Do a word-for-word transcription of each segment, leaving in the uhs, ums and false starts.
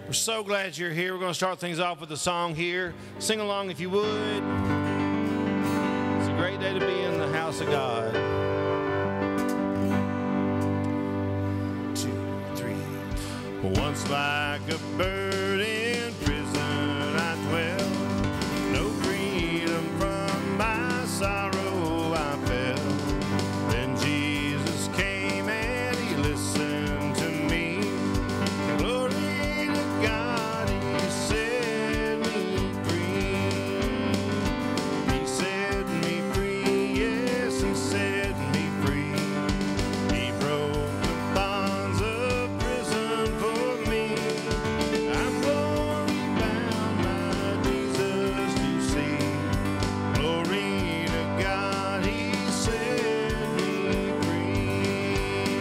We're so glad you're here. We're going to start things off with a song here. Sing along if you would. It's a great day to be in the house of God. Two, three. Once like a bird in prison I dwell, no freedom from my sorrow I felt. Then Jesus came and he listened to me. Glory to God, he set me free. He set me free, yes, he set me free. He broke the bonds of prison for me. I'm glory bound, my Jesus to see. Glory to God, he set me free.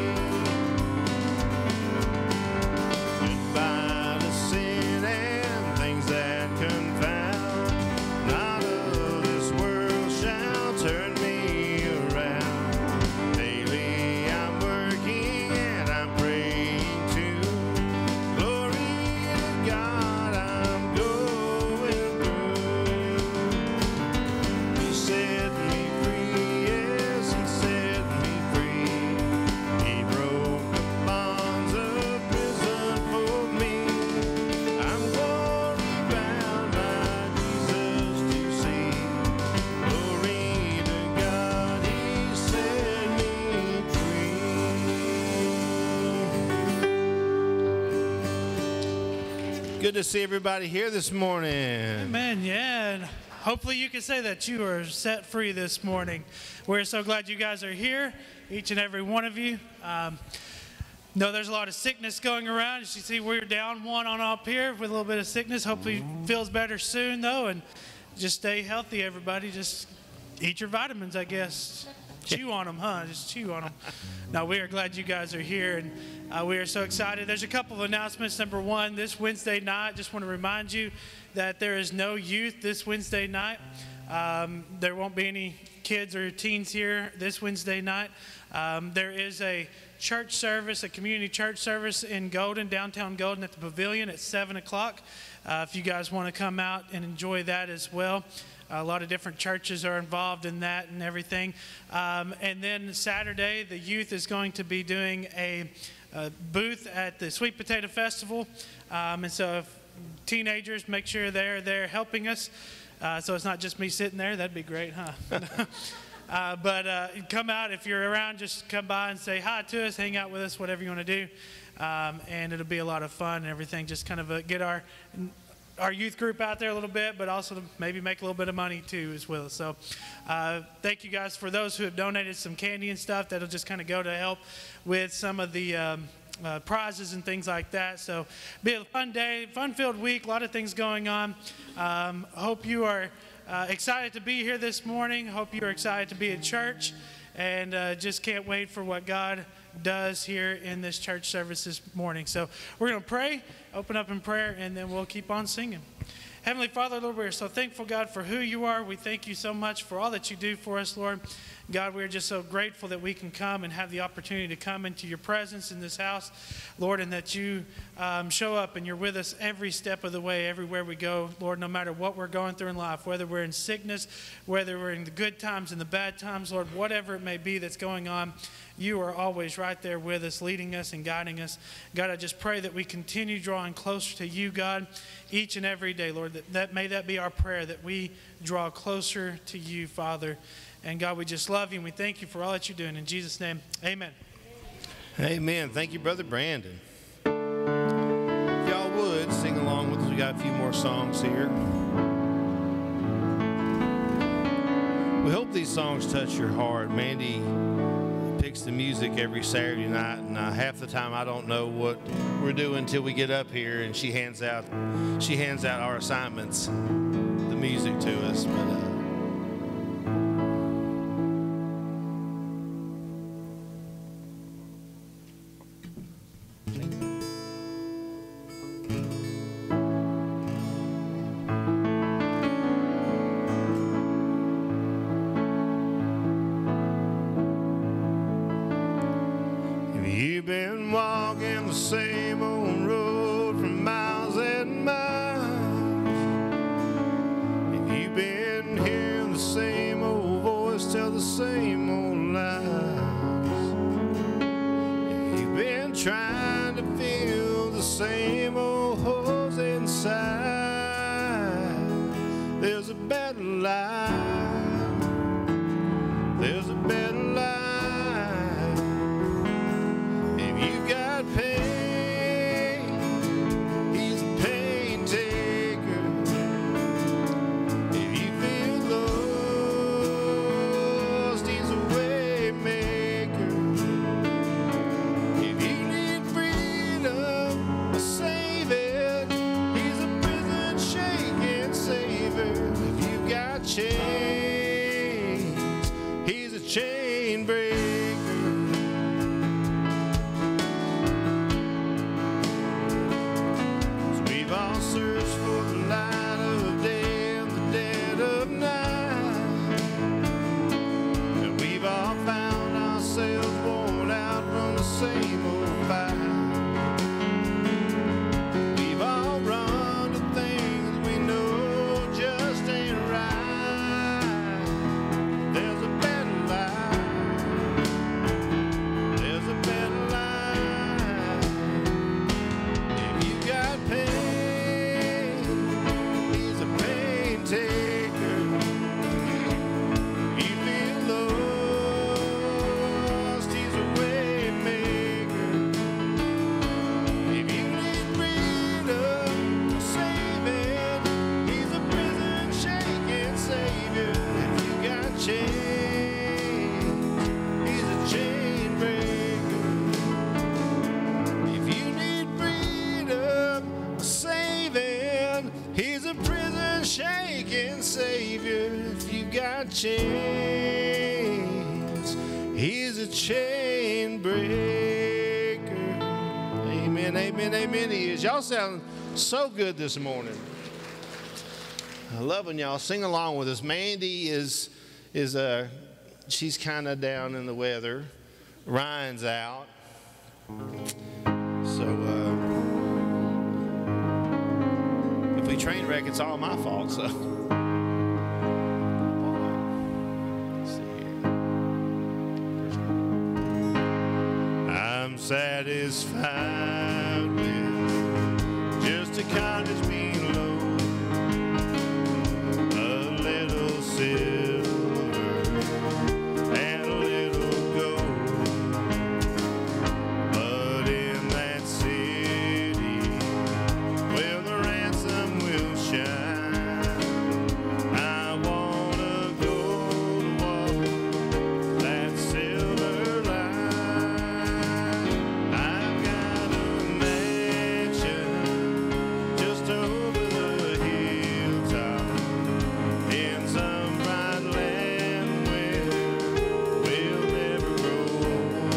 Goodbye to sin and things that confound. Not of this world shall turn me around. Daily I'm working and I'm praying too. Glory to God, I'm going through. He set me free, yes, he set me free. He broke the bonds of prison for me. I'm glory bound, my Jesus to see. Glory to God, he set me free. Good to see everybody here this morning. Amen. Yeah, and hopefully you can say that you are set free this morning. We're so glad you guys are here, each and every one of you. Um, know there's a lot of sickness going around. As you see, we're down one on up here with a little bit of sickness. Hopefully feels better soon, though, and just stay healthy, everybody. Just eat your vitamins, I guess. Chew on them, huh? Just chew on them. Now, we are glad you guys are here, and uh, we are so excited. There's a couple of announcements. Number one, this Wednesday night, just want to remind you that there is no youth this Wednesday night. Um, there won't be any kids or teens here this Wednesday night. Um, there is a church service, a community church service in Golden, downtown Golden at the Pavilion at seven o'clock. Uh, if you guys want to come out and enjoy that as well. A lot of different churches are involved in that and everything. Um, and then Saturday, the youth is going to be doing a, a booth at the Sweet Potato Festival. Um, and so if teenagers, make sure they're there helping us. Uh, so it's not just me sitting there. That'd be great, huh? uh, but uh, come out. If you're around, just come by and say hi to us, hang out with us, whatever you want to do. Um, and it'll be a lot of fun and everything. Just kind of uh, get our... our youth group out there a little bit, but also to maybe make a little bit of money too as well. So uh, thank you guys for those who have donated some candy and stuff. That'll just kind of go to help with some of the um, uh, prizes and things like that. So be a fun day, fun-filled week, a lot of things going on. Um, hope you are uh, excited to be here this morning. Hope you are excited to be at church, and uh, just can't wait for what God does here in this church service this morning. So we're going to pray, open up in prayer, and then we'll keep on singing. Heavenly Father, Lord, we're so thankful, God, for who you are. We thank you so much for all that you do for us, Lord. God, we're just so grateful that we can come and have the opportunity to come into your presence in this house, Lord, and that you um, show up and you're with us every step of the way, everywhere we go, Lord, no matter what we're going through in life, whether we're in sickness, whether we're in the good times and the bad times, Lord, whatever it may be that's going on, you are always right there with us, leading us and guiding us. God, I just pray that we continue drawing closer to you, God, each and every day, Lord, that, that may that be our prayer, that we draw closer to you, Father. And God, we just love you and we thank you for all that you're doing. In Jesus' name, amen. Amen. Thank you, Brother Brandon. If y'all would, sing along with us. We got a few more songs here. We hope these songs touch your heart. Mandy picks the music every Saturday night, and uh, half the time I don't know what we're doing until we get up here, and she hands out she hands out our assignments, the music to us. But uh, you've been walking the same old road for miles the same old lies, if you've been trying to fill the same old holes inside, there's a better life, there's a better life. If you've got pain, he's a pain taker. If you feel lost, he's a way maker. If you need freedom, a saving, he's a prison shaking savior. If you've got chains, he's a chain breaker. So we've all searched for the light of day in the dead of night, and we've all found ourselves worn out from the same old fight. We've all run to things we know just ain't right. There's a better life, there's a better life. If you got pain, he's a pain taker. If you feel lost, he's a way maker. If you need freedom, a saving, he's a prison shaking savior. If you got chains, he's a chain breaker. If you need freedom, a saving, he's a prison shaking savior. If you got chains, he's a chain breaker. Amen, amen, amen. He is. Y'all sound so good this morning. I love when y'all sing along with us. Mandy is is uh she's kind of down in the weather. Ryan's out. So uh, if we train wreck, it's all my fault. So let's see here. I'm satisfied with just a cottage below, a little silver and a little gold. But in that city where the ransom will shine, I wanna go to walk that silver line. I've got a mansion just over the hilltop in some bright land where we'll never grow old.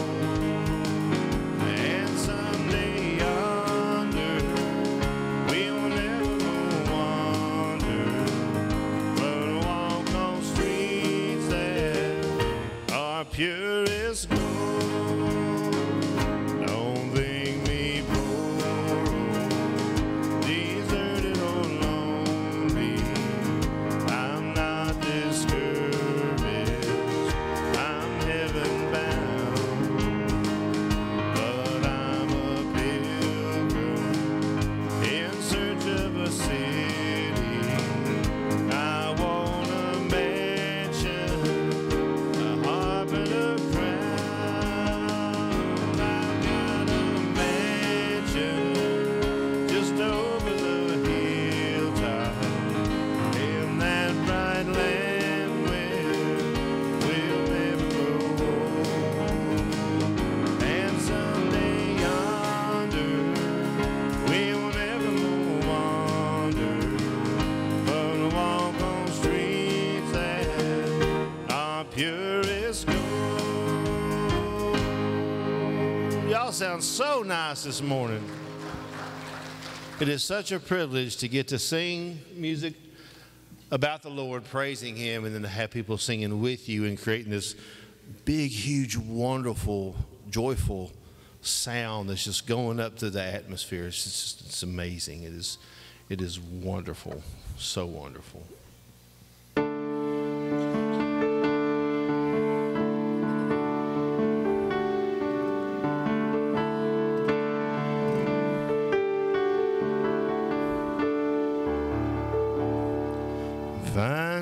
And someday yonder we'll never wander, but walk on streets that are pure as gold. Don't think me poor, deserted or lonely. I'm not discouraged, I'm heaven bound, but I'm a pilgrim in search of a city. I want a mansion, a harp and a crown. I've got a mansion just over the hilltop in that bright land where we'll never grow old. And someday yonder we'll never more wander, but walk on streets that are pure as gold. Y'all sound so nice this morning. It is such a privilege to get to sing music about the Lord, praising Him, and then to have people singing with you and creating this big, huge, wonderful, joyful sound that's just going up to the atmosphere. It's just, it's amazing. It is, it is wonderful, so wonderful.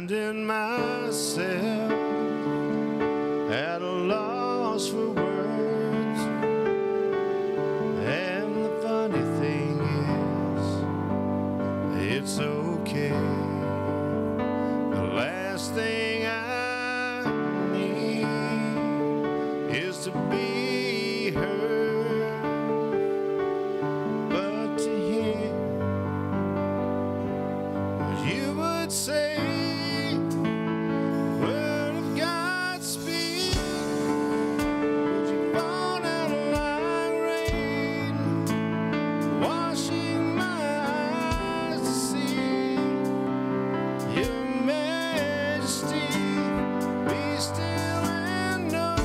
finding myself at a loss for words. And the funny thing is, it's okay. The last thing I need is to be heard, but to hear what you would say. Word of God speak. Would you fall down like rain, washing my eyes to see your majesty? Be still and know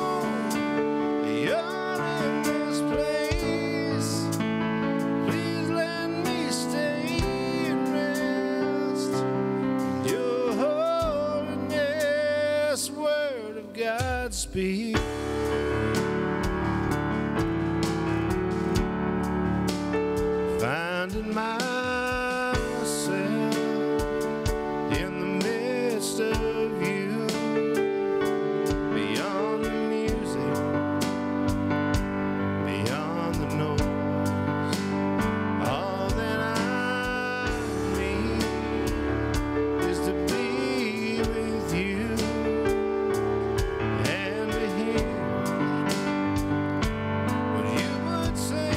you're in this place. Please let me stay and rest in your holiness. Word of God speak. Finding myself in the midst of you, beyond the music, beyond the noise. All that I need is to be with you and to hear what you would say.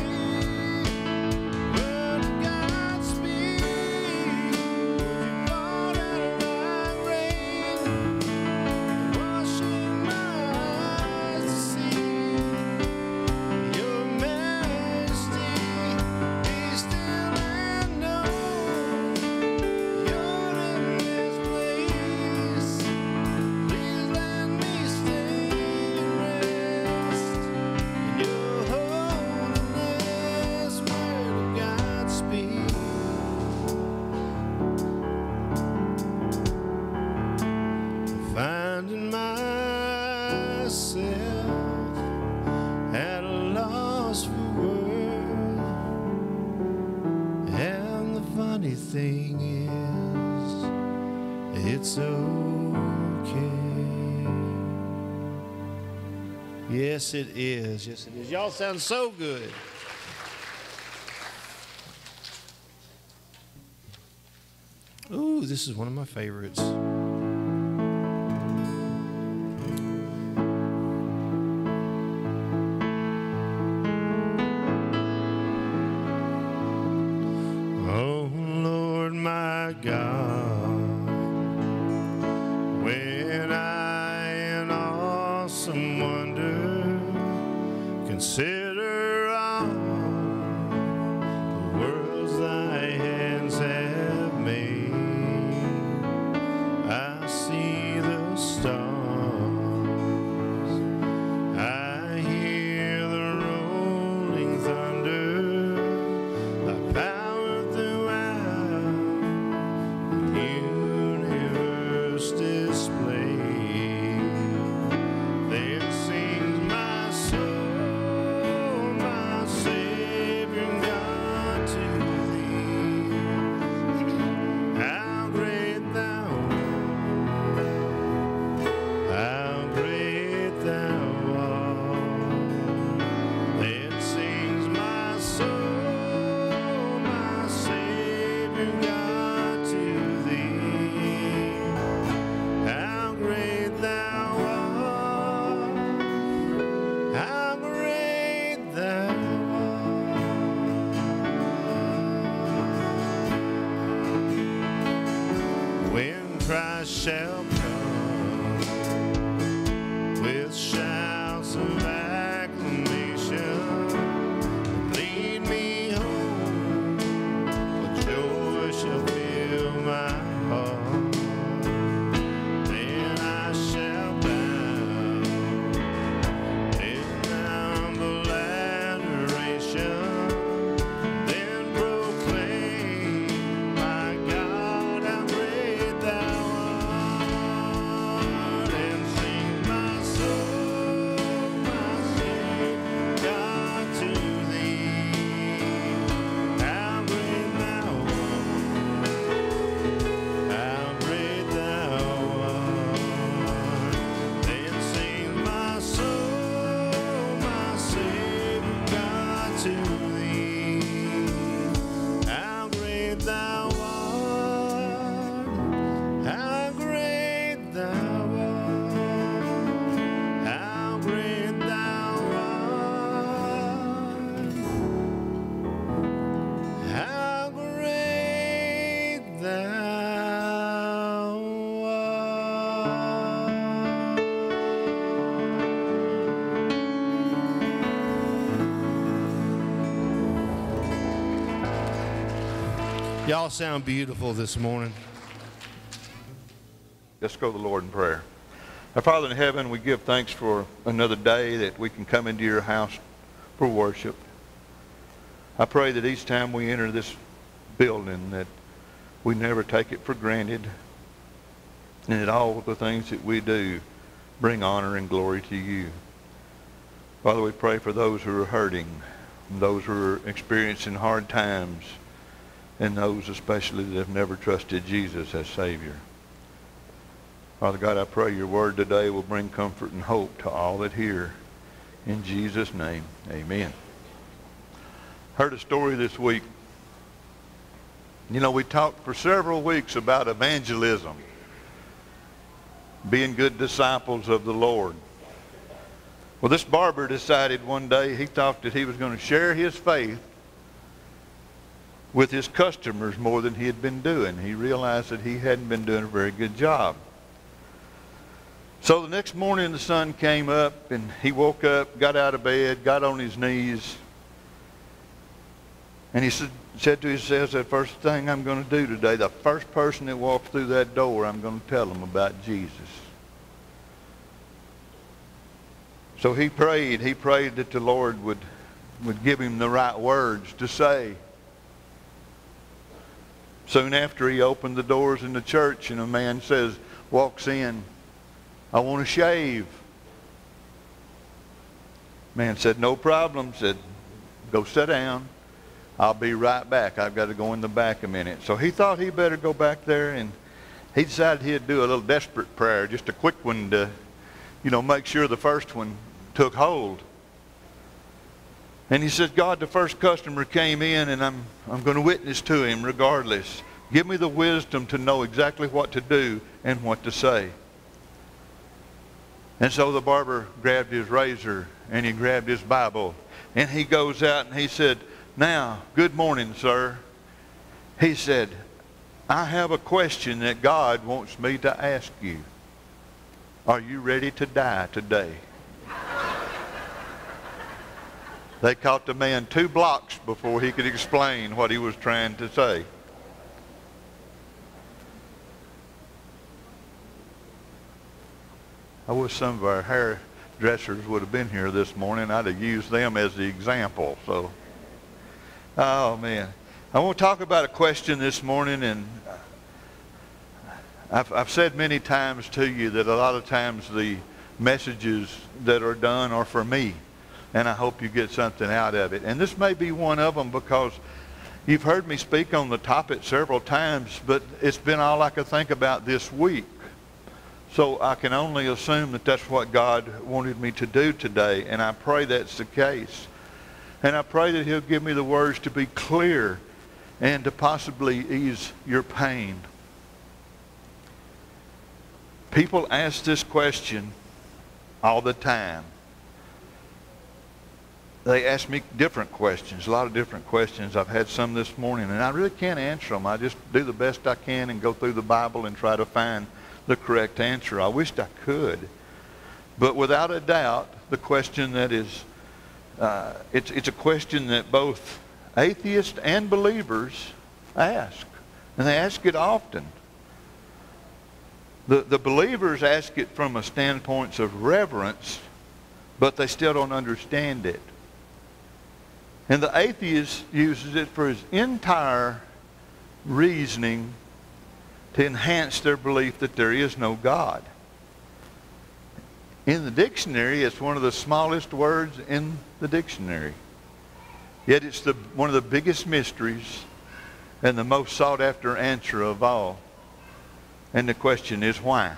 Word of God speak. Would you fall down like rain, washing my eyes to see your majesty? Be still and know you're in this place. Please let me stay and rest in your holiness. Word of God speak. Finding myself at a loss for words. And the funny thing is, it's okay. Yes, it is. Yes, it is. Y'all sound so good. Ooh, this is one of my favorites. Oh Lord my God, when I in awesome wonder consider all the worlds thy hands have made, I see the stars, I hear the rolling thunder, thy power throughout the universe displayed. Then sings my soul, my Savior God, to thee. How great thou art, how great thou art. Then sings my soul, my Savior God, to thee. How great thou art, how great thou art. When Christ shall come with shouts of acclamation, lead me home, with joy shall fill my heart. Then I shall bow in humble adoration, then proclaim, my God, how great thou art, and sing my soul, Y'all sound beautiful this morning. Let's go to the Lord in prayer. Our Father in heaven, we give thanks for another day that we can come into your house for worship. I pray that each time we enter this building that we never take it for granted, and that all the things that we do bring honor and glory to you. Father, we pray for those who are hurting, those who are experiencing hard times, and those especially that have never trusted Jesus as Savior. Father God, I pray your word today will bring comfort and hope to all that hear. In Jesus' name, amen. Heard a story this week. You know, we talked for several weeks about evangelism, being good disciples of the Lord. Well, this barber decided one day he thought that he was going to share his faith with his customers more than he had been doing. He realized that he hadn't been doing a very good job. So the next morning the sun came up and he woke up, got out of bed, got on his knees, and he said, said to himself, the first thing I'm going to do today, the first person that walks through that door, I'm going to tell them about Jesus. So he prayed. He prayed that the Lord would, would give him the right words to say. Soon after he opened the doors in the church and a man says, walks in, I want to shave. Man said, no problem. Said, go sit down. I'll be right back. I've got to go in the back a minute. So he thought he better go back there, and he decided he'd do a little desperate prayer, just a quick one to, you know, make sure the first one took hold. And he said, God, the first customer came in, and I'm, I'm going to witness to him regardless. Give me the wisdom to know exactly what to do and what to say. And so the barber grabbed his razor and he grabbed his Bible, and he goes out and he said, now, good morning, sir. He said, I have a question that God wants me to ask you. Are you ready to die today? They caught the man two blocks before he could explain what he was trying to say. I wish some of our hairdressers would have been here this morning. I'd have used them as the example. So, oh man, I want to talk about a question this morning, and I've, I've said many times to you that a lot of times the messages that are done are for me, and I hope you get something out of it. And this may be one of them, because you've heard me speak on the topic several times, but it's been all I could think about this week. So I can only assume that that's what God wanted me to do today, and I pray that's the case. And I pray that he'll give me the words to be clear and to possibly ease your pain. People ask this question all the time. They ask me different questions, a lot of different questions. I've had some this morning, and I really can't answer them. I just do the best I can and go through the Bible and try to find the correct answer. I wished I could. But without a doubt, the question that is, uh, it's, it's a question that both atheists and believers ask. And they ask it often. The, the believers ask it from a standpoint of reverence, but they still don't understand it. And the atheist uses it for his entire reasoning to enhance their belief that there is no God. In the dictionary, it's one of the smallest words in the dictionary. Yet it's the, one of the biggest mysteries and the most sought after answer of all. And the question is, why?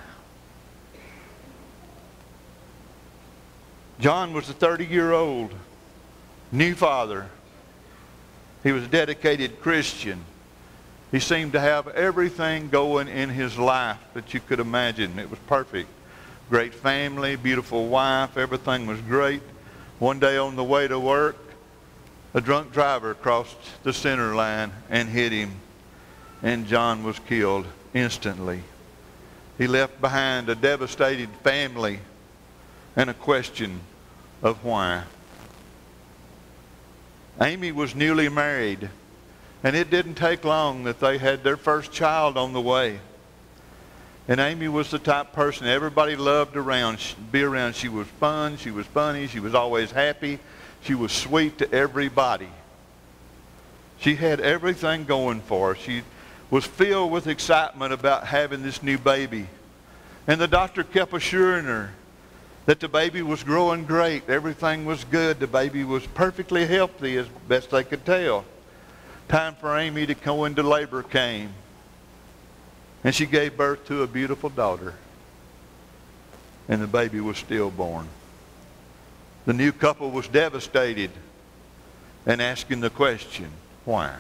John was a thirty-year-old new father. He was a dedicated Christian. He seemed to have everything going in his life that you could imagine. It was perfect. Great family, beautiful wife, everything was great. One day on the way to work, a drunk driver crossed the center line and hit him, and John was killed instantly. He left behind a devastated family and a question of why. Amy was newly married, And it didn't take long that they had their first child on the way. And Amy was the type person everybody loved around, be around. She was fun, she was funny, she was always happy. She was sweet to everybody. She had everything going for her. She was filled with excitement about having this new baby. And the doctor kept assuring her that the baby was growing great. Everything was good. The baby was perfectly healthy as best they could tell. Time for Amy to go into labor came. And she gave birth to a beautiful daughter. And the baby was stillborn. The new couple was devastated and asking the question, why?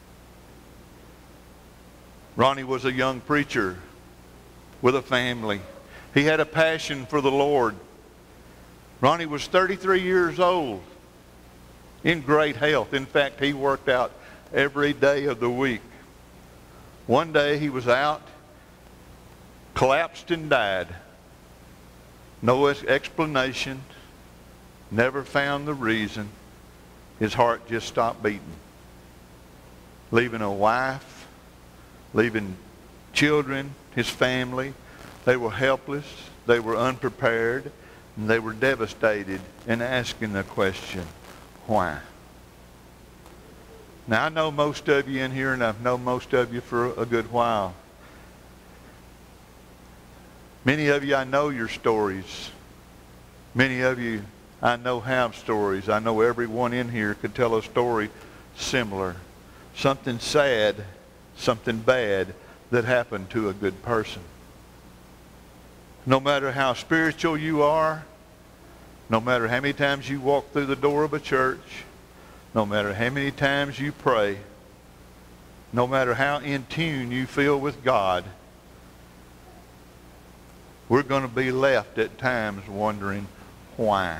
Ronnie was a young preacher with a family. He had a passion for the Lord. Ronnie was thirty-three years old, in great health. In fact, he worked out every day of the week. One day he was out, collapsed and died. No explanation, never found the reason. His heart just stopped beating. Leaving a wife, leaving children, his family. They were helpless, they were unprepared, and they were devastated and asking the question, why? Now I know most of you in here, and I've known most of you for a good while. Many of you, I know your stories. Many of you, I know have stories. I know everyone in here could tell a story similar. Something sad, something bad that happened to a good person. No matter how spiritual you are, no matter how many times you walk through the door of a church, no matter how many times you pray, no matter how in tune you feel with God, we're going to be left at times wondering why.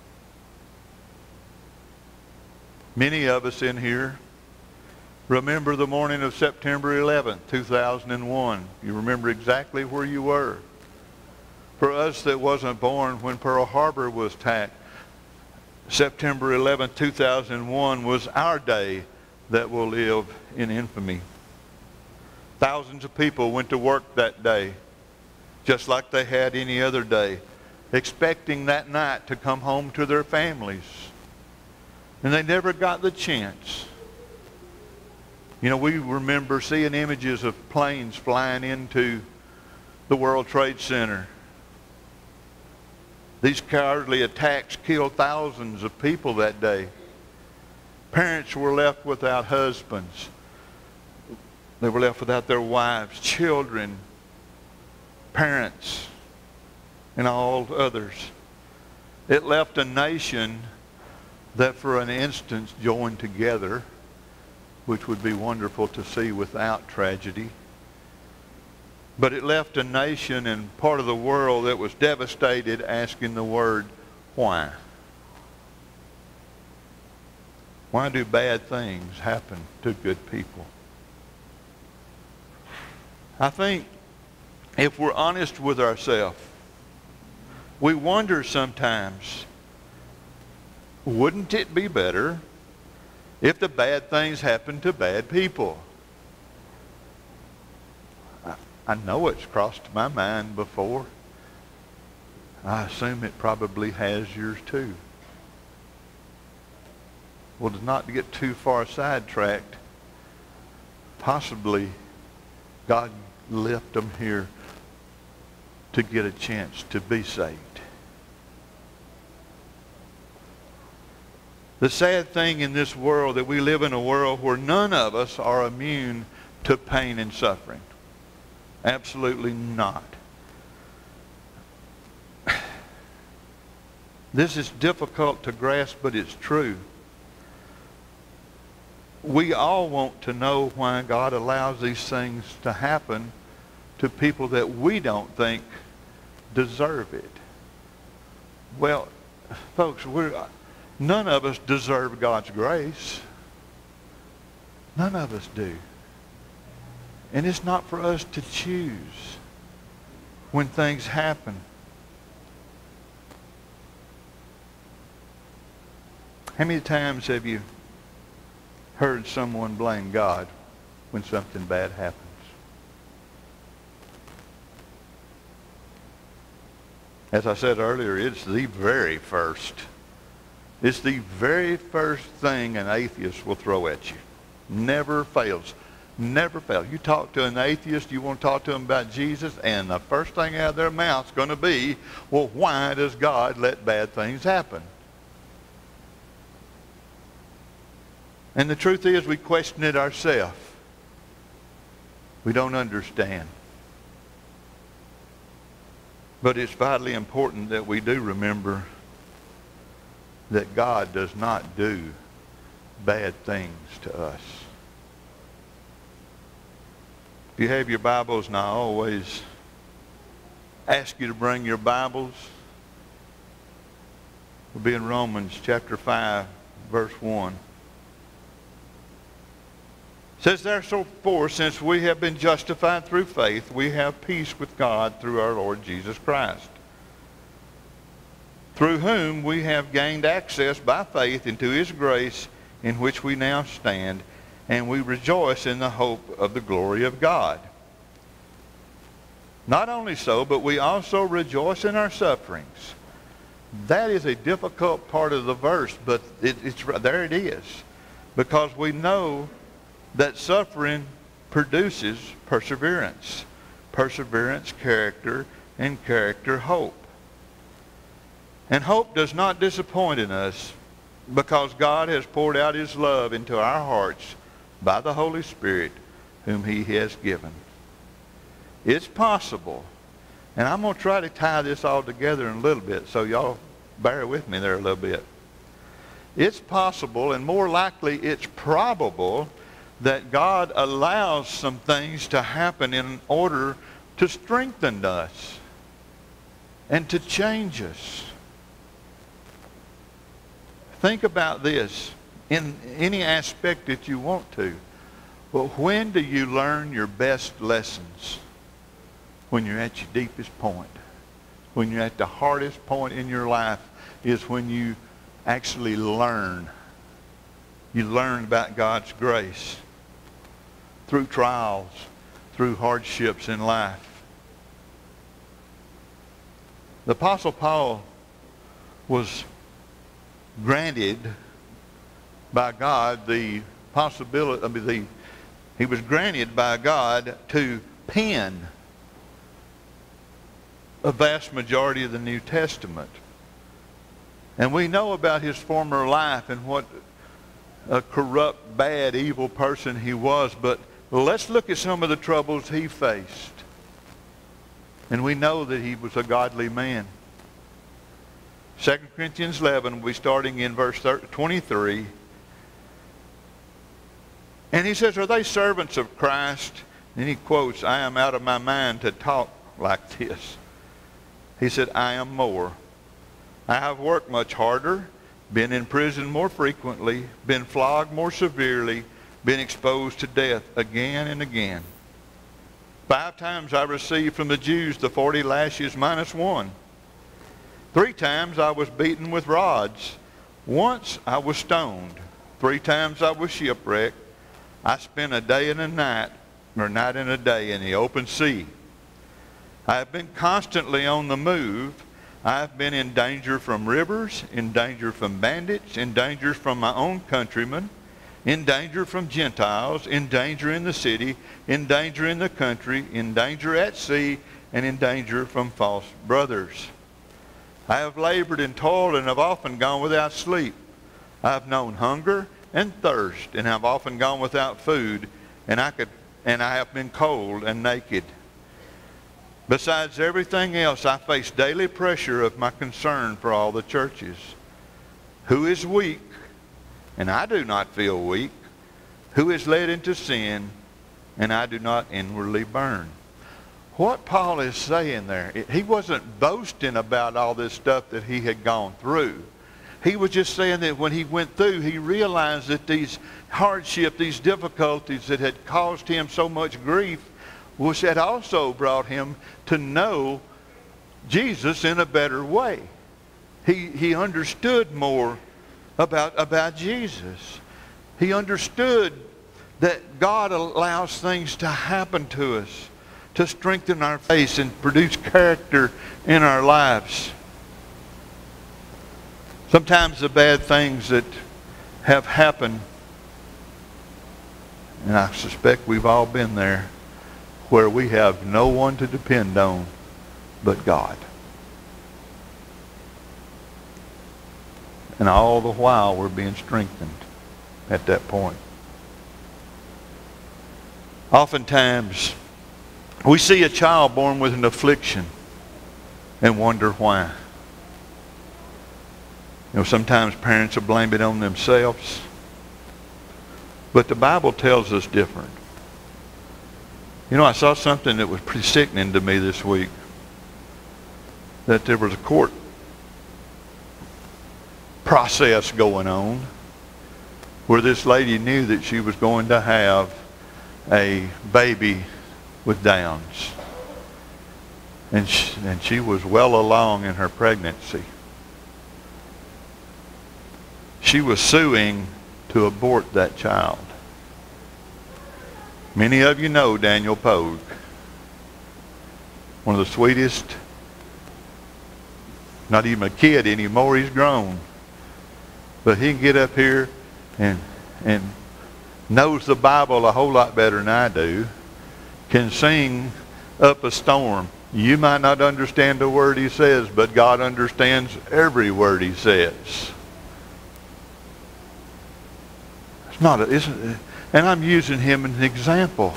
Many of us in here remember the morning of September eleventh, two thousand one. You remember exactly where you were. For us that wasn't born when Pearl Harbor was attacked, September eleventh, two thousand one was our day that will live in infamy. Thousands of people went to work that day, just like they had any other day, expecting that night to come home to their families. And they never got the chance. You know, we remember seeing images of planes flying into the World Trade Center. These cowardly attacks killed thousands of people that day. Parents were left without husbands. They were left without their wives, children, parents, and all others. It left a nation that for an instant joined together, which would be wonderful to see without tragedy. But it left a nation and part of the world that was devastated, asking the word, why? Why do bad things happen to good people? I think if we're honest with ourselves, we wonder sometimes, wouldn't it be better if the bad things happened to bad people? I, I know it's crossed my mind before. I assume it probably has yours too. Well, to not get too far sidetracked, possibly God left them here to get a chance to be saved. The sad thing in this world, that we live in a world where none of us are immune to pain and suffering. Absolutely not. This is difficult to grasp, but it's true. We all want to know why God allows these things to happen to people that we don't think deserve it. Well, folks, we're... none of us deserve God's grace. None of us do. And it's not for us to choose when things happen. How many times have you heard someone blame God when something bad happens? As I said earlier, it's the very first. It's the very first thing an atheist will throw at you. Never fails. Never fails. You talk to an atheist, you want to talk to them about Jesus, and the first thing out of their mouth's going to be, well, why does God let bad things happen? And the truth is, we question it ourselves. We don't understand. But it's vitally important that we do remember that God does not do bad things to us. If you have your Bibles, and I always ask you to bring your Bibles, we'll be in Romans chapter five, verse one. It says, therefore, since we have been justified through faith, we have peace with God through our Lord Jesus Christ, through whom we have gained access by faith into his grace in which we now stand, and we rejoice in the hope of the glory of God. Not only so, but we also rejoice in our sufferings. That is a difficult part of the verse, but it, it's there it is. Because we know that suffering produces perseverance. Perseverance, character, and character, hope. And hope does not disappoint in us because God has poured out his love into our hearts by the Holy Spirit whom he has given. It's possible, and I'm going to try to tie this all together in a little bit, so y'all bear with me there a little bit. It's possible, and more likely it's probable, that God allows some things to happen in order to strengthen us and to change us. Think about this in any aspect that you want to. But when do you learn your best lessons? When you're at your deepest point. When you're at the hardest point in your life is when you actually learn. You learn about God's grace through trials, through hardships in life. The Apostle Paul was granted by God the possibility, I mean, the, he was granted by God to pen a vast majority of the New Testament. And we know about his former life and what a corrupt, bad, evil person he was, but let's look at some of the troubles he faced. And we know that he was a godly man. Second Corinthians eleven, we'll be starting in verse twenty-three. And he says, are they servants of Christ? And he quotes, I am out of my mind to talk like this. He said, I am more. I have worked much harder, been in prison more frequently, been flogged more severely, been exposed to death again and again. Five times I received from the Jews the forty lashes minus one. Three times I was beaten with rods. Once I was stoned. Three times I was shipwrecked. I spent a day and a night, or night and a day in the open sea. I have been constantly on the move. I have been in danger from rivers, in danger from bandits, in danger from my own countrymen, in danger from Gentiles, in danger in the city, in danger in the country, in danger at sea, and in danger from false brothers. I have labored and toiled and have often gone without sleep. I have known hunger and thirst and have often gone without food, and I could, and I have been cold and naked. Besides everything else, I face daily pressure of my concern for all the churches. Who is weak? And I do not feel weak. Who is led into sin? And I do not inwardly burn. What Paul is saying there, he wasn't boasting about all this stuff that he had gone through. He was just saying that when he went through, he realized that these hardships, these difficulties that had caused him so much grief, which had also brought him to know Jesus in a better way. He, he understood more about, about Jesus. He understood that God allows things to happen to us to strengthen our faith and produce character in our lives. Sometimes the bad things that have happened, and I suspect we've all been there, where we have no one to depend on but God. And all the while we're being strengthened at that point. Oftentimes we see a child born with an affliction and wonder why. You know, sometimes parents will blame it on themselves. But the Bible tells us different. You know, I saw something that was pretty sickening to me this week. That there was a court process going on where this lady knew that she was going to have a baby with Downs. And she, and she was well along in her pregnancy. She was suing to abort that child. Many of you know Daniel Pogue, one of the sweetest, not even a kid anymore, he's grown. But he can get up here and, and knows the Bible a whole lot better than I do, can sing up a storm. You might not understand the word he says, but God understands every word he says. It's not a, isn't it? And I'm using him as an example.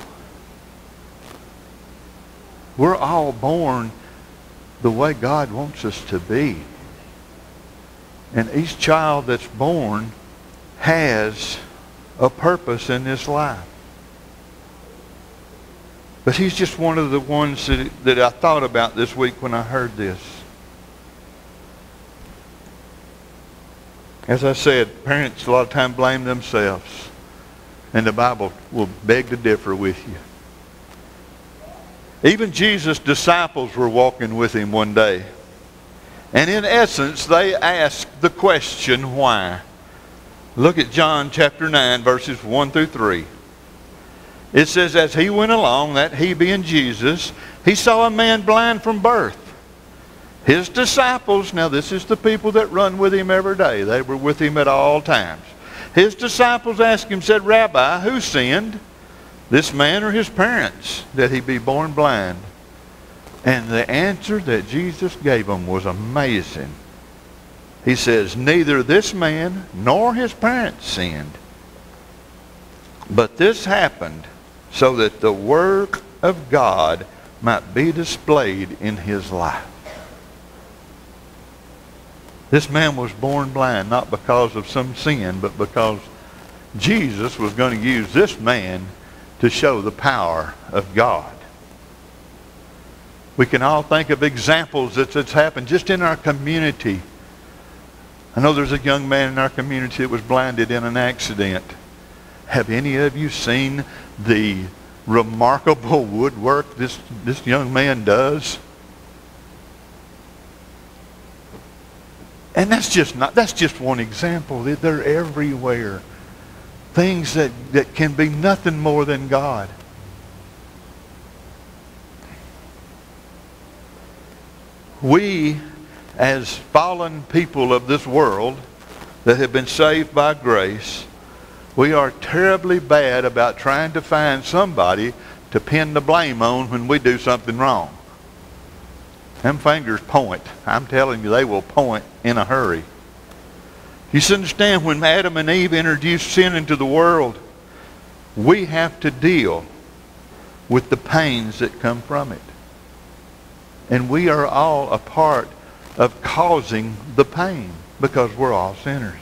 We're all born the way God wants us to be. And each child that's born has a purpose in this life. But he's just one of the ones that, that I thought about this week when I heard this. As I said, parents a lot of times blame themselves. And the Bible will beg to differ with you. Even Jesus' disciples were walking with him one day. And in essence, they asked the question, why? Look at John chapter nine, verses one through three. It says, as he went along, that he being Jesus, he saw a man blind from birth. His disciples, now this is the people that run with him every day. They were with him at all times. His disciples asked him, said, Rabbi, who sinned, this man or his parents, that he be born blind? And the answer that Jesus gave them was amazing. He says, neither this man nor his parents sinned, but this happened so that the work of God might be displayed in his life. This man was born blind, not because of some sin, but because Jesus was going to use this man to show the power of God. We can all think of examples that that's happened just in our community. I know there's a young man in our community that was blinded in an accident. Have any of you seen the remarkable woodwork this, this young man does? And that's just not, that's just one example. They're everywhere. Things that, that can be nothing more than God. We, as fallen people of this world that have been saved by grace, we are terribly bad about trying to find somebody to pin the blame on when we do something wrong. Them fingers point. I'm telling you, they will point in a hurry. You should understand, when Adam and Eve introduced sin into the world, we have to deal with the pains that come from it. And we are all a part of causing the pain because we're all sinners.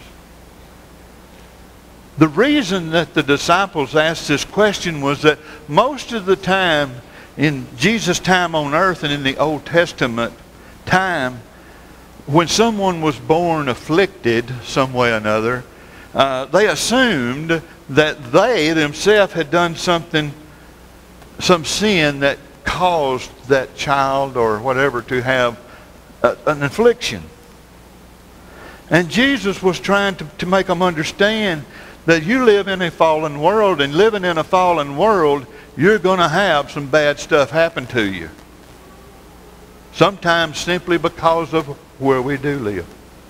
The reason that the disciples asked this question was that most of the time in Jesus' time on earth and in the Old Testament time, when someone was born afflicted some way or another, uh, they assumed that they themselves had done something, some sin that caused that child or whatever to have a, an affliction. And Jesus was trying to, to make them understand that you live in a fallen world, and living in a fallen world, you're going to have some bad stuff happen to you. Sometimes simply because of where we do live.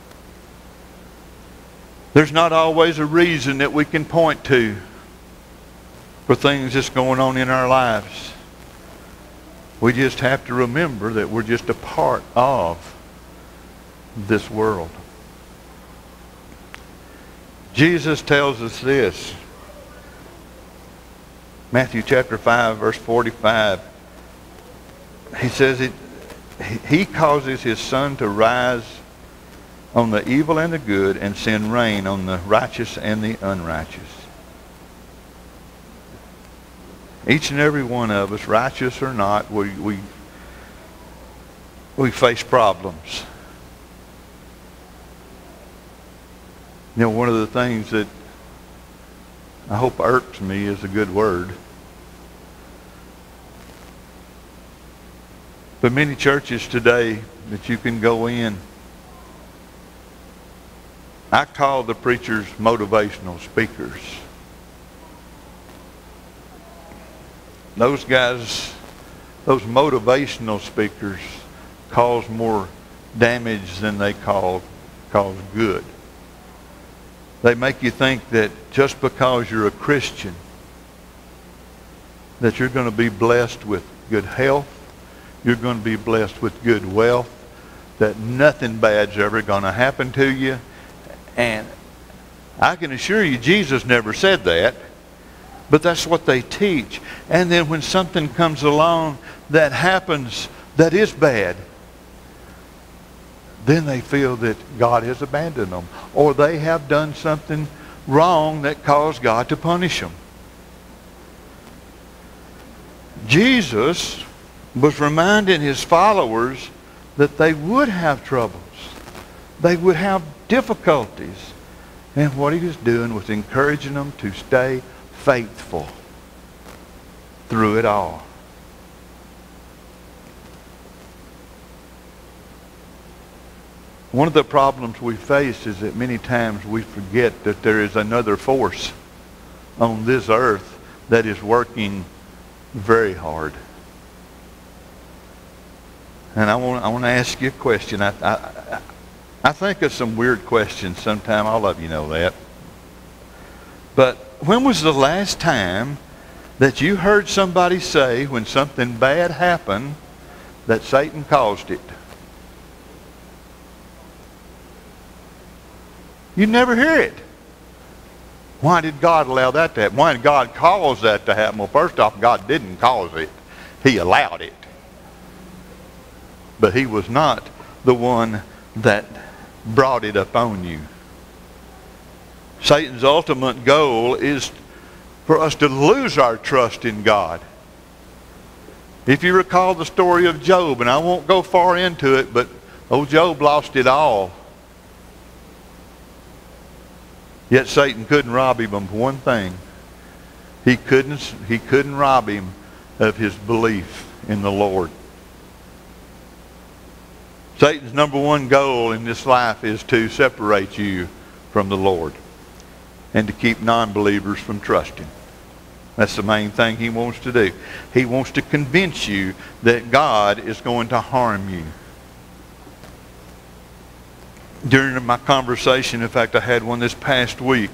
There's not always a reason that we can point to for things that's going on in our lives. We just have to remember that we're just a part of this world. Jesus tells us this. Matthew chapter five, verse forty-five. He says it, he causes his sun to rise on the evil and the good, and send rain on the righteous and the unrighteous. Each and every one of us, righteous or not, we, we, we face problems. You know, one of the things that I hope irks me is a good word. But many churches today that you can go in, I call the preachers motivational speakers. Those guys, those motivational speakers cause more damage than they cause, cause good. They make you think that just because you're a Christian, that you're going to be blessed with good health, you're going to be blessed with good wealth, that nothing bad's ever going to happen to you. And I can assure you Jesus never said that, but that's what they teach. And then when something comes along that happens that is bad, then they feel that God has abandoned them, or they have done something wrong that caused God to punish them. Jesus was reminding his followers that they would have troubles. They would have difficulties. And what he was doing was encouraging them to stay faithful through it all. One of the problems we face is that many times we forget that there is another force on this earth that is working very hard. And I want, I want to ask you a question. I, I, I think of some weird questions sometimes. All of you know that. But when was the last time that you heard somebody say when something bad happened that Satan caused it? You never hear it. Why did God allow that to happen? Why did God cause that to happen? Well, first off, God didn't cause it. He allowed it. But he was not the one that brought it upon you. Satan's ultimate goal is for us to lose our trust in God. If you recall the story of Job, and I won't go far into it, but old Job lost it all. Yet Satan couldn't rob him of one thing. He couldn't, he couldn't rob him of his belief in the Lord. Satan's number one goal in this life is to separate you from the Lord and to keep non-believers from trusting. That's the main thing he wants to do. He wants to convince you that God is going to harm you. During my conversation, in fact, I had one this past week.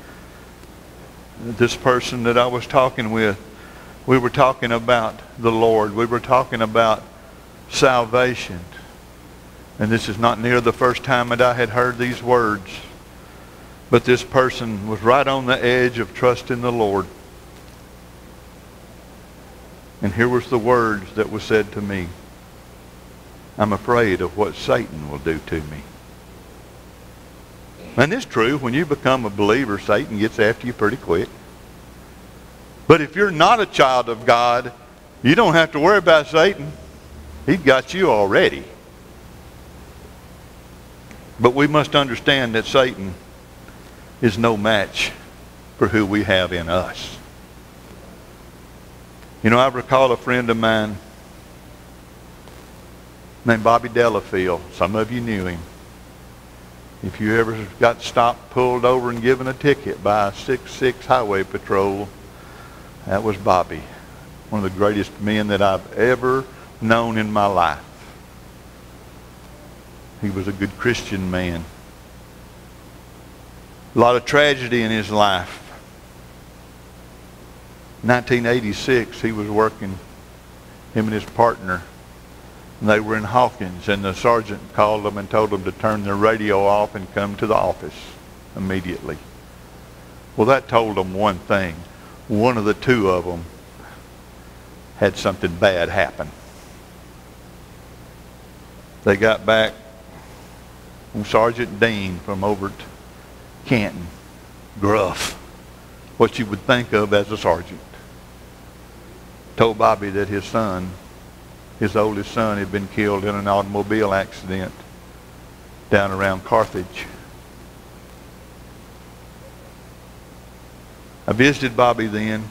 This person that I was talking with, we were talking about the Lord. We were talking about salvation. And this is not near the first time that I had heard these words. But this person was right on the edge of trusting the Lord. And here was the words that was said to me. I'm afraid of what Satan will do to me. And it's true, when you become a believer, Satan gets after you pretty quick. But if you're not a child of God, you don't have to worry about Satan. He's got you already. But we must understand that Satan is no match for who we have in us. You know, I recall a friend of mine named Bobby Delafield. Some of you knew him. If you ever got stopped, pulled over, and given a ticket by a six six highway patrol, that was Bobby. One of the greatest men that I've ever known in my life. He was a good Christian man. A lot of tragedy in his life. nineteen eighty-six, he was working, him and his partner, and they were in Hawkins, and the sergeant called them and told them to turn their radio off and come to the office immediately. Well, that told them one thing. One of the two of them had something bad happen. They got back from Sergeant Dean from over at Canton, gruff, what you would think of as a sergeant. Told Bobby that his son, his oldest son, had been killed in an automobile accident down around Carthage. I visited Bobby then.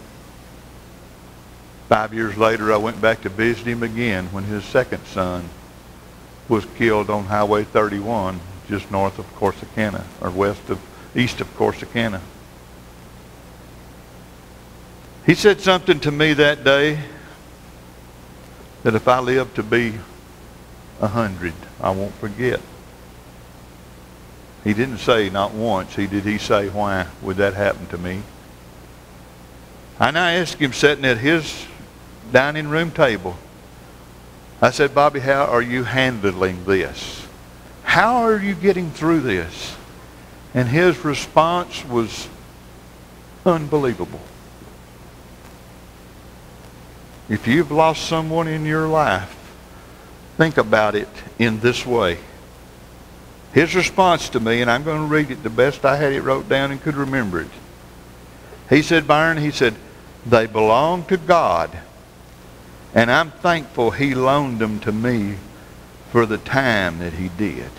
Five years later, I went back to visit him again when his second son was killed on Highway thirty-one, just north of Corsicana, or west of, east of Corsicana. He said something to me that day that if I live to be a hundred, I won't forget. He didn't say not once, he did he say, why would that happen to me? And I asked him sitting at his dining room table, I said, Bobby, how are you handling this? How are you getting through this? And his response was unbelievable. If you've lost someone in your life, think about it in this way. His response to me, and I'm going to read it the best I had it wrote down and could remember it. He said, Byron, he said, they belong to God, and I'm thankful he loaned them to me for the time that he did.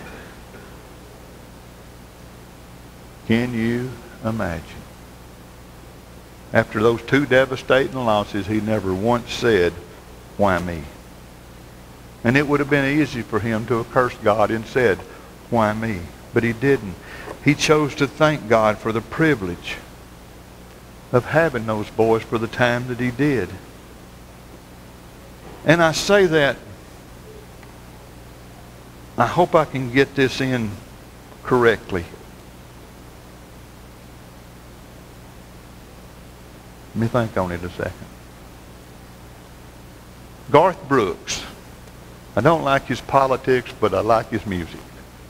Can you imagine? After those two devastating losses, he never once said, why me? And it would have been easy for him to have cursed God and said, why me? But he didn't. He chose to thank God for the privilege of having those boys for the time that he did. And I say that, I hope I can get this in correctly. Let me think on it a second. Garth Brooks. I don't like his politics, but I like his music.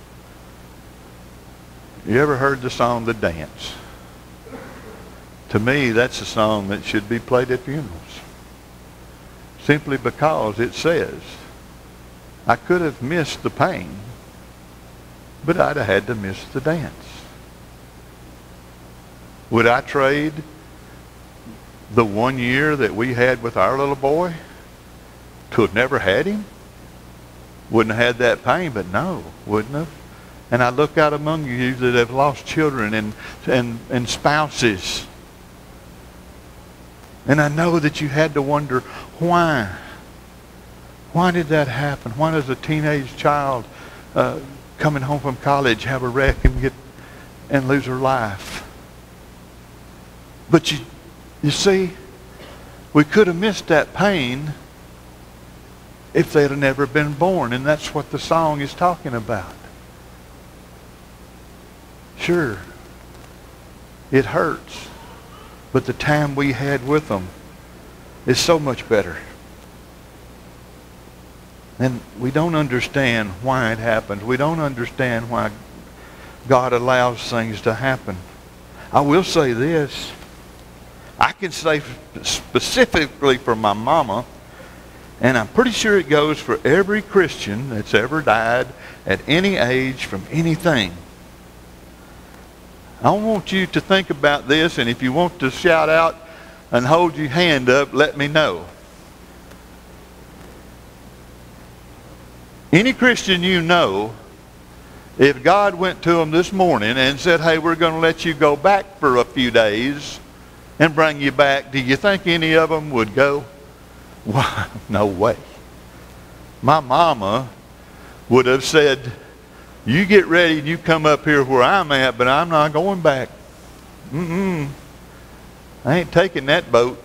You ever heard the song The Dance? To me, that's a song that should be played at funerals. Simply because it says, I could have missed the pain, but I'd have had to miss the dance. Would I trade the one year that we had with our little boy to have never had him? Wouldn't have had that pain, but no, wouldn't have. And I look out among you that have lost children and, and, and spouses. And I know that you had to wonder, why? Why did that happen? Why does a teenage child uh, coming home from college have a wreck and get and lose her life? But you, you see, we could have missed that pain if they'd have never been born. And that's what the song is talking about. Sure, it hurts, but the time we had with them is so much better. And we don't understand why it happens. We don't understand why God allows things to happen. I will say this. I can say specifically for my mama, and I'm pretty sure it goes for every Christian that's ever died at any age from anything. I want you to think about this, and if you want to shout out and hold your hand up, let me know. Any Christian you know, if God went to them this morning and said, hey, we're going to let you go back for a few days and bring you back, do you think any of them would go? Why, no way. My mama would have said, You get ready and you come up here where I'm at, but I'm not going back. Mm-mm. I ain't taking that boat.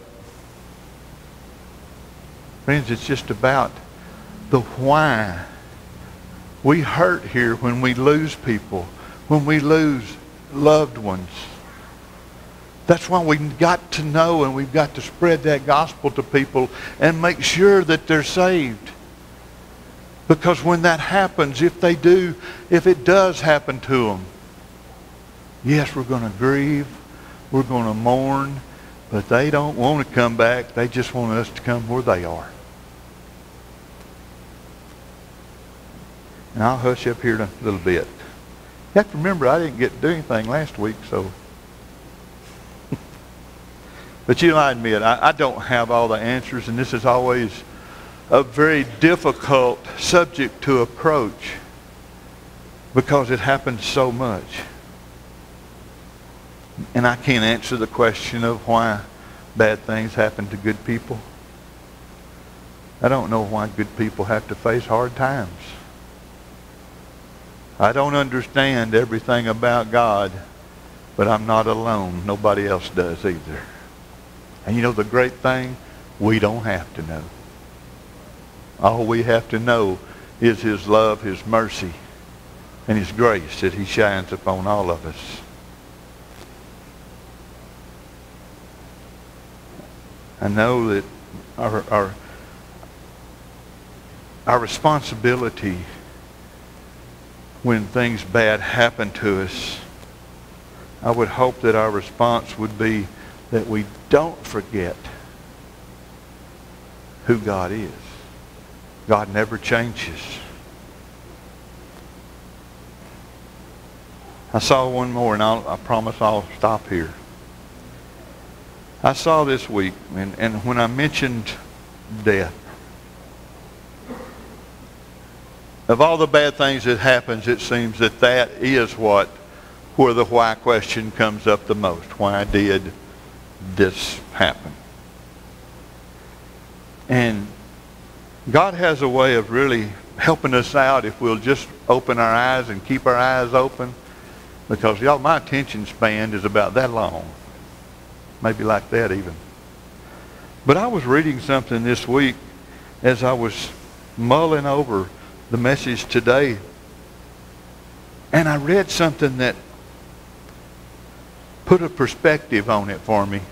Friends, it's just about the why. We hurt here when we lose people, when we lose loved ones. That's why we've got to know, and we've got to spread that gospel to people and make sure that they're saved. Because when that happens, if they do, if it does happen to them, yes, we're going to grieve, we're going to mourn, but they don't want to come back. They just want us to come where they are. And I'll hush up here in a little bit. You have to remember, I didn't get to do anything last week, so. But you know, I admit, I, I don't have all the answers, and this is always a very difficult subject to approach because it happens so much. And I can't answer the question of why bad things happen to good people. I don't know why good people have to face hard times. I don't understand everything about God, but I'm not alone. Nobody else does either. And you know the great thing? We don't have to know. All we have to know is His love, His mercy, and His grace that He shines upon all of us. I know that our, our, our responsibility when things bad happen to us, I would hope that our response would be that we don't forget who God is. God never changes. I saw one more, and I'll, I promise I'll stop here. I saw this week, and, and when I mentioned death, of all the bad things that happens, it seems that that is what, where the why question comes up the most. Why did this happen? And God has a way of really helping us out if we'll just open our eyes and keep our eyes open. Because, y'all, my attention span is about that long. Maybe like that even. But I was reading something this week as I was mulling over the message today. And I read something that put a perspective on it for me.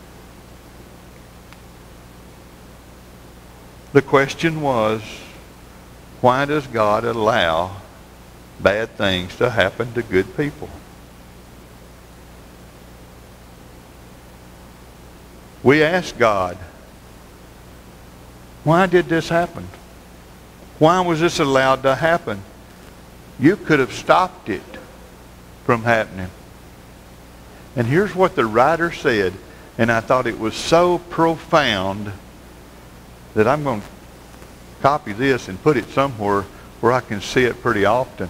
The question was, why does God allow bad things to happen to good people? We asked God, why did this happen? Why was this allowed to happen? You could have stopped it from happening. And here's what the writer said, and I thought it was so profound that I'm going to copy this and put it somewhere where I can see it pretty often.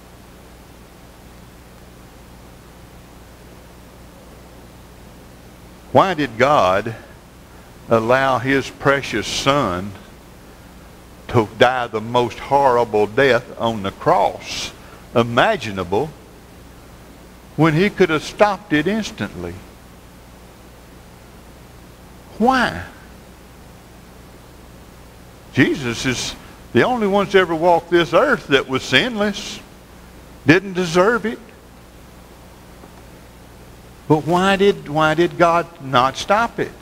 Why did God allow His precious Son to die the most horrible death on the cross imaginable when He could have stopped it instantly? Why? Jesus is the only one that's ever walked this earth that was sinless. Didn't deserve it. But why did, why did God not stop it?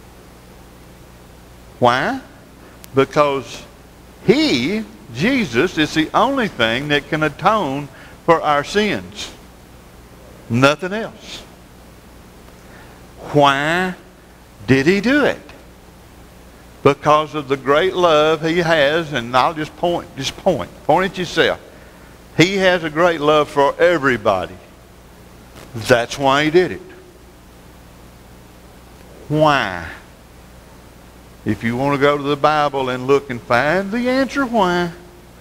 Why? Because He, Jesus, is the only thing that can atone for our sins. Nothing else. Why did He do it? Because of the great love He has, and I'll just point, just point, point at yourself. He has a great love for everybody. That's why He did it. Why? If you want to go to the Bible and look and find the answer why,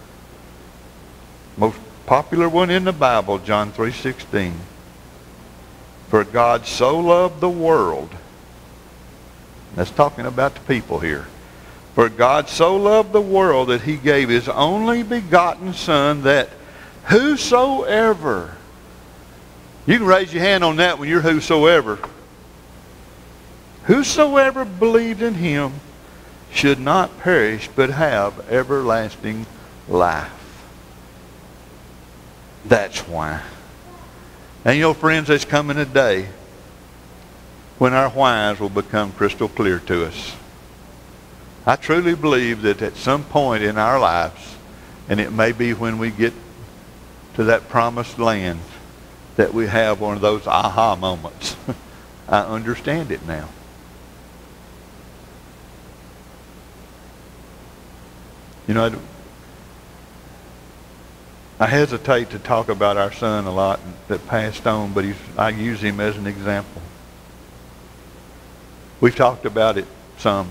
most popular one in the Bible, John three sixteen. For God so loved the world. That's talking about the people here. For God so loved the world that He gave His only begotten Son, that Whosoever. You can raise your hand on that when you're whosoever. Whosoever believed in him should not perish but have everlasting life. That's why. And you know, friends, there's coming a day when our whys will become crystal clear to us. I truly believe that at some point in our lives, and it may be when we get to that promised land, that we have one of those aha moments. I understand it now. You know, I, I hesitate to talk about our son a lot that passed on, but he's, I use him as an example. We've talked about it some.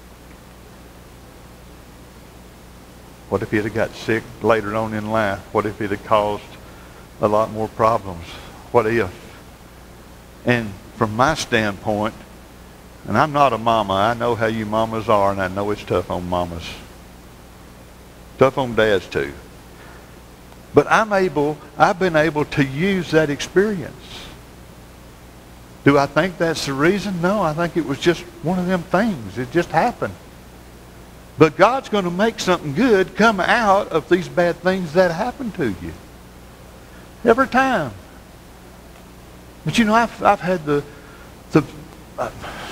What if he'd have got sick later on in life? What if it had caused a lot more problems? What if? And from my standpoint, and I'm not a mama, I know how you mamas are, and I know it's tough on mamas. Tough on dads too. But I'm able, I've been able to use that experience. Do I think that's the reason? No, I think it was just one of them things. It just happened. But God's going to make something good come out of these bad things that happen to you. Every time. But you know, I've, I've had the, the, uh,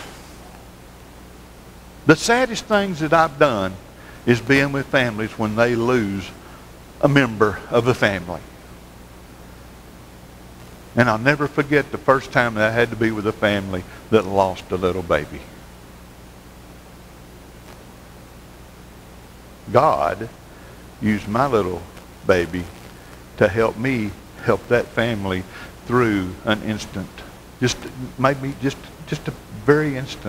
the saddest things that I've done is being with families when they lose a member of the family. And I'll never forget the first time that I had to be with a family that lost a little baby. God used my little baby to help me help that family through an instant. Just maybe just just a very instant.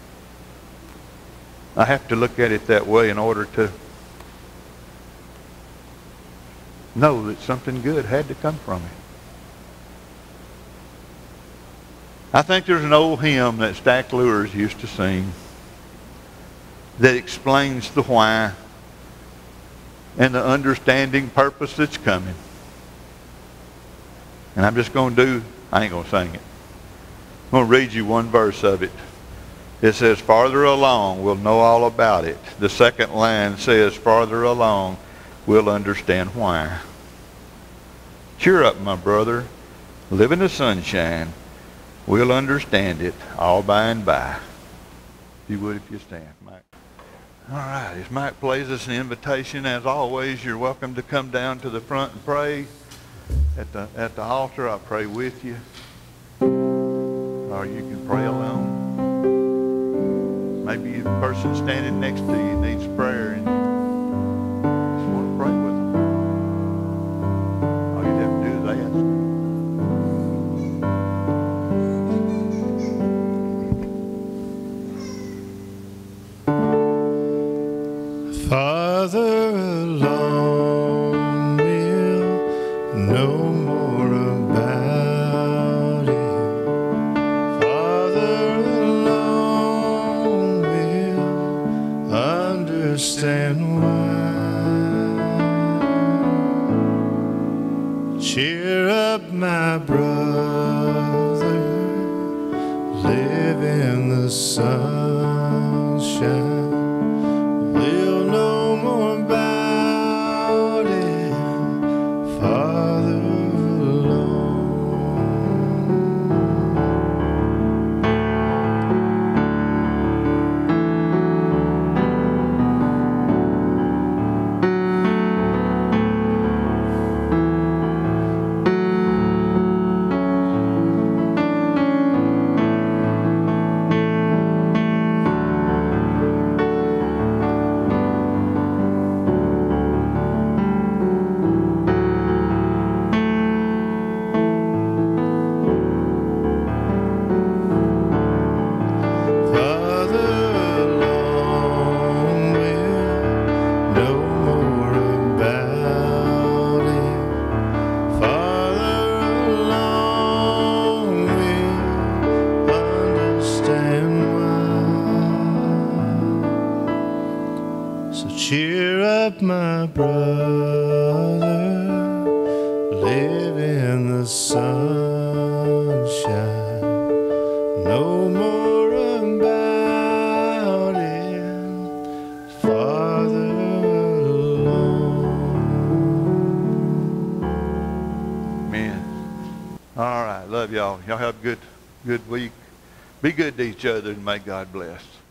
I have to look at it that way in order to know that something good had to come from it. I think there's an old hymn that Stack Lures used to sing that explains the why and the understanding purpose that's coming. And I'm just going to do, I ain't going to sing it. I'm going to read you one verse of it. It says, farther along, we'll know all about it. The second line says, farther along, we'll understand why. Cheer up, my brother. Live in the sunshine. We'll understand it all by and by. If you would, if you stand, Mike. All right, as Mike plays us an invitation, as always, you're welcome to come down to the front and pray. At the, at the altar, I'll pray with you. Or you can pray alone. Maybe the person standing next to you needs prayer and you just want to pray with them. All you have to do is ask. Father alone will know more about it. Father alone will understand why. Cheer up, my brother, live in the sunshine. We'll know more about it, Father alone. Cheer up, my brother, sunshine. No more about it, Father alone. Man. All right. Love y'all. Y'all have a good, good week. Be good to each other and may God bless.